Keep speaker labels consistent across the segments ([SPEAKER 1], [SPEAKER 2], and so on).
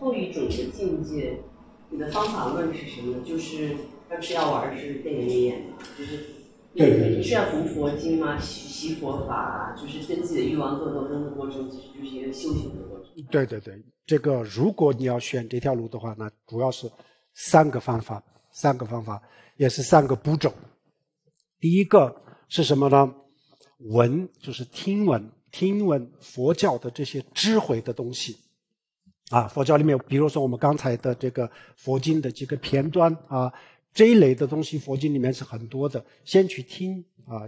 [SPEAKER 1] 后一种的境界，你的方法论是什么呢？就是要吃药丸是电影里演的，就是你是要读佛经吗？习佛法啊，就是跟自己的欲望做斗争的过程，其实就是一个修行的过程。
[SPEAKER 2] 对对对，这个如果你要选这条路的话，那主要是三个方法，也是3个步骤。第一个是什么呢？闻，就是听闻佛教的这些智慧的东西啊。佛教里面，比如说我们刚才的这个佛经的几个片段啊，这一类的东西，佛经里面是很多的。先去听，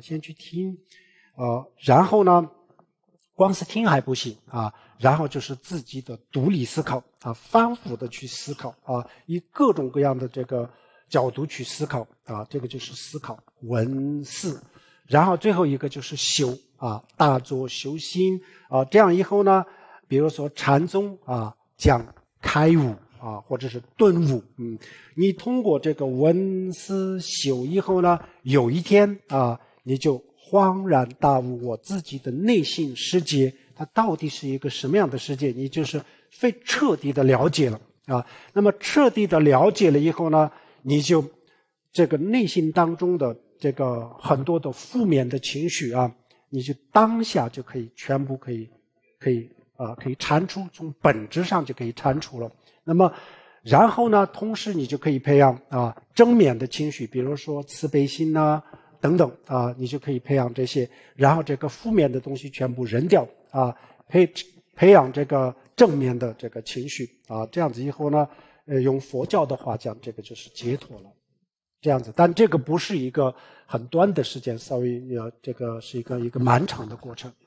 [SPEAKER 2] 然后呢，光是听还不行啊，然后就是自己的独立思考啊，反复的去思考啊，以各种各样的这个角度去思考啊，这个就是思考闻思。然后最后一个就是修啊，大作修心啊，这样以后呢，比如说禅宗啊讲开悟啊，或者是顿悟，你通过这个闻思修以后呢，有一天啊，你就恍然大悟，我自己的内心世界它到底是一个什么样的世界，你就是非彻底的了解了啊。那么彻底的了解了以后呢，你就这个内心当中的这个很多的负面的情绪啊，你就当下就可以全部可以铲除，从本质上就可以铲除了。那么然后呢，同时你就可以培养正面的情绪，比如说慈悲心啊等等啊，你就可以培养这些，然后这个负面的东西全部扔掉啊，培养这个正面的这个情绪啊，这样子以后呢，用佛教的话讲，这个就是解脱了。这样子，但这个不是一个很短的时间，稍微这个是一个漫长的过程。